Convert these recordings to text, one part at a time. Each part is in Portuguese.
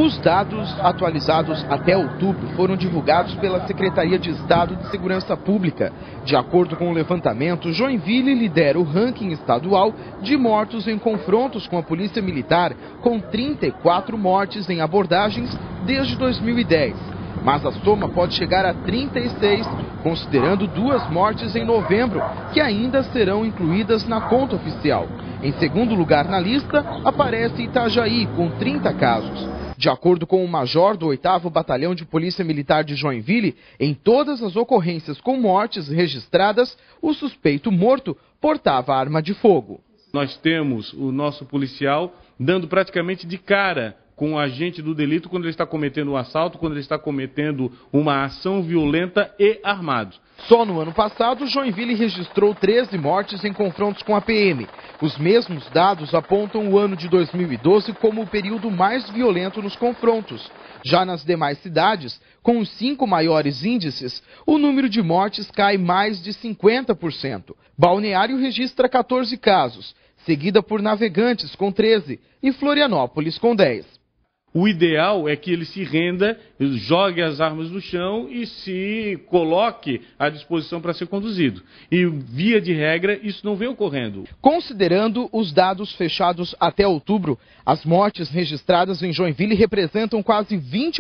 Os dados atualizados até outubro foram divulgados pela Secretaria de Estado de Segurança Pública. De acordo com o levantamento, Joinville lidera o ranking estadual de mortos em confrontos com a Polícia Militar, com 34 mortes em abordagens desde 2010. Mas a soma pode chegar a 36, considerando 2 mortes em novembro, que ainda serão incluídas na conta oficial. Em segundo lugar na lista, aparece Itajaí, com 30 casos. De acordo com o major do 8º Batalhão de Polícia Militar de Joinville, em todas as ocorrências com mortes registradas, o suspeito morto portava arma de fogo. Nós temos o nosso policial dando praticamente de cara com o agente do delito quando ele está cometendo um assalto, quando ele está cometendo uma ação violenta e armado. Só no ano passado, Joinville registrou 13 mortes em confrontos com a PM. Os mesmos dados apontam o ano de 2012 como o período mais violento nos confrontos. Já nas demais cidades, com os 5 maiores índices, o número de mortes cai mais de 50%. Balneário registra 14 casos, seguida por Navegantes com 13 e Florianópolis com 10. O ideal é que ele se renda, jogue as armas no chão e se coloque à disposição para ser conduzido. E, via de regra, isso não vem ocorrendo. Considerando os dados fechados até outubro, as mortes registradas em Joinville representam quase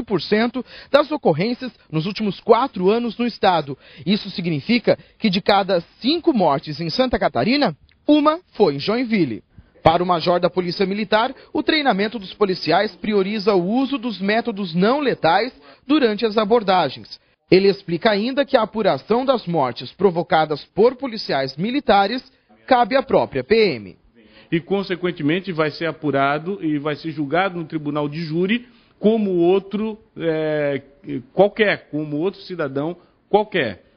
20% das ocorrências nos últimos 4 anos no estado. Isso significa que de cada 5 mortes em Santa Catarina, 1 foi em Joinville. Para o major da Polícia Militar, o treinamento dos policiais prioriza o uso dos métodos não letais durante as abordagens. Ele explica ainda que a apuração das mortes provocadas por policiais militares cabe à própria PM. E, consequentemente, vai ser apurado e vai ser julgado no tribunal de júri como outro qualquer, como outro cidadão qualquer.